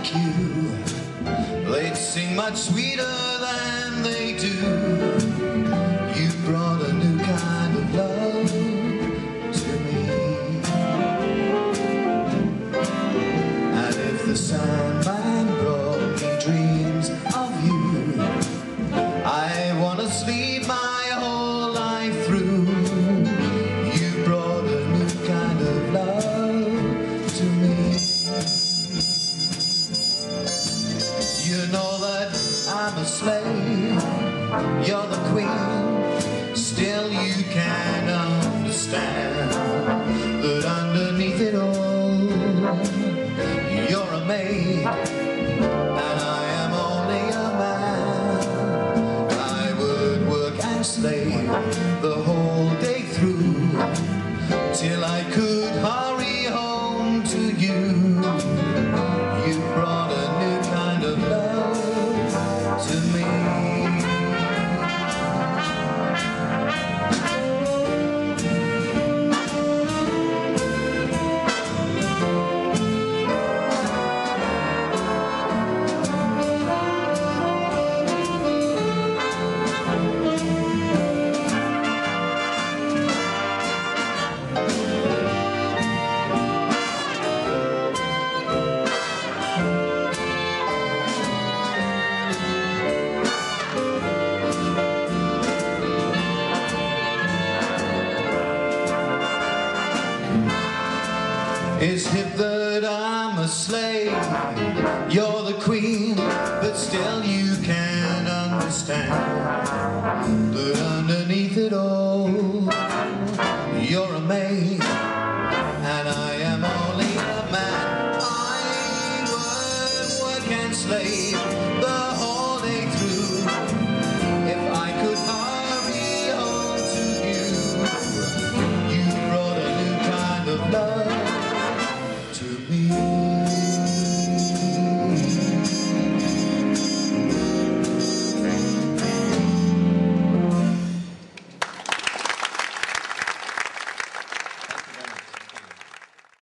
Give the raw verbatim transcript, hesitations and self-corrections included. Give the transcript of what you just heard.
like you, they'd sing much sweeter than they do. You brought a new kind of love to me. And if the Sandman brought me dreams of you, I want to sleep my whole life through. You brought a new kind of love to me. You know that I'm a slave, you're the queen. Still you can understand that underneath it all, you're a maid, and I am only a man. I would work and slave the whole day through, till I could hurry home to you. You brought a new kind of love to me. It's hip that I'm a slave, you're the queen, but still you can't understand that